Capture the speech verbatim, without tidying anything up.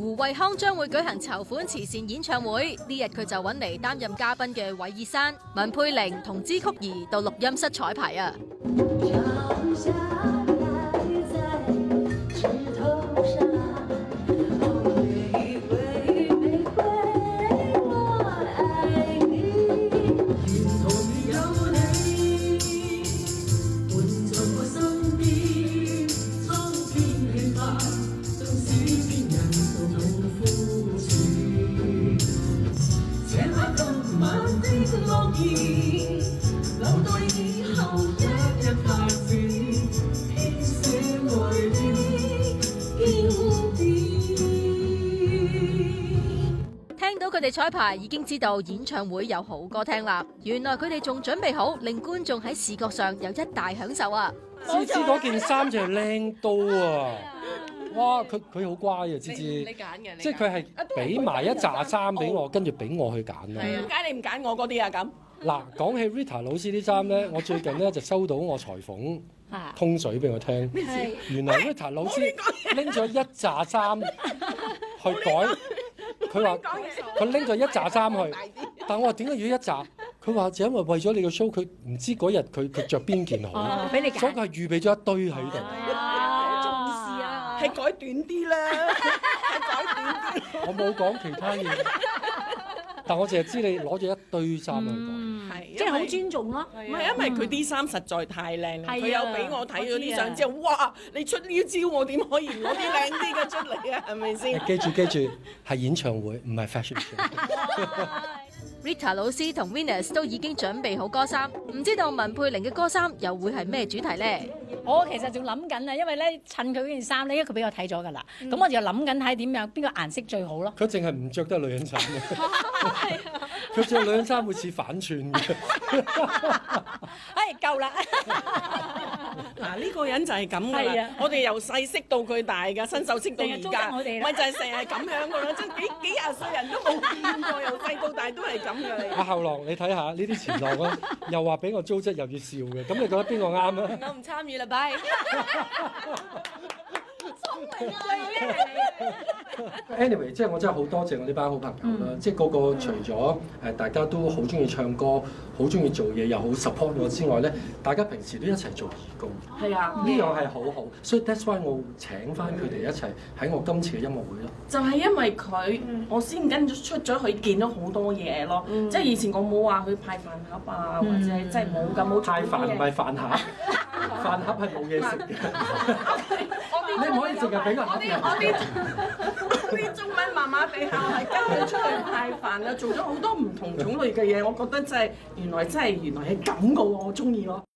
胡渭康將會舉行籌款慈善演唱會，呢日佢就揾嚟擔任嘉賓嘅韋爾山、文佩玲同支曲兒到錄音室彩排啊！聽到佢哋彩排，已經知道演唱會有好歌聽啦。原來佢哋仲準備好令觀眾喺視覺上有一大享受啊！ 芝芝嗰件衫就係靚到啊！哇，佢佢好乖啊，芝芝。 你揀嘅， 即係佢係俾埋一紮衫俾我，跟住俾我去揀咯。 係啊，點解你唔揀我嗰啲啊？咁嗱，講起 Rita 老師啲衫咧，我最近咧就收到我裁縫通水俾我聽。原來 Rita 老師拎咗一紮衫去改，佢話佢拎咗一紮衫去，但我話點解要一紮？佢話就因為為咗你個 show，佢唔知嗰日佢佢著邊件好， 俾你揀， 所以佢係預備咗一堆喺度。 好重視啊！ 係改短啲啦，係改短啲。 我冇講其他嘢，但我淨係知你攞咗一堆衫去講， 係即係好尊重咯。 唔係因為佢啲衫實在太靚啦， 係啊佢有俾我睇咗啲相之後，哇！你出呢招我點可以攞啲靚啲嘅出嚟啊？係咪先？ 記住記住，係演唱會唔係 fashion show。 Rita 老師同 Venus 都已經準備好歌衫，唔知道文佩玲嘅歌衫又會係咩主題呢？ 我其實仲諗緊啊，因為咧襯佢嗰件衫咧，因為佢俾我睇咗㗎啦，咁、嗯、我就諗緊睇點樣邊個顏色最好咯。 佢淨係唔着得女人衫嘅，佢着女人衫會似反串嘅。 哎，夠啦！ 嗱，呢個人就係咁㗎係啊啦。我哋由細識到佢大㗎，新手識到而家， 我哋咪就係成日咁樣㗎啦。即係幾幾廿歲人都冇見過，由細到大都係咁㗎。 阿後浪，你睇下呢啲前浪啊，又話俾我糟質，又要笑嘅，咁你覺得邊個啱啊？ 我唔參與啦，拜。 Anyway， 即係我真係好多謝我呢班好朋友啦，嗯、即係個個除咗誒大家都好中意唱歌、好中意做嘢又好 support 我之外咧，大家平時都一齊做義工。 係啊， 呢樣係好好，所以 that's why 我請翻佢哋一齊喺我今次嘅音樂會咯。 就係因為佢，我先跟咗出咗去見到好多嘢咯。嗯、即係以前我冇話去派飯盒啊，嗯、或者即係冇咁冇派飯唔係飯盒，飯盒係冇嘢食嘅。你唔可以淨係俾個盒人。 我啲我啲中文麻麻地下，係跟佢出去派飯啊，做咗好多唔同種類嘅嘢，我覺得真係原來真係原來係咁嘅喎，我中意咯。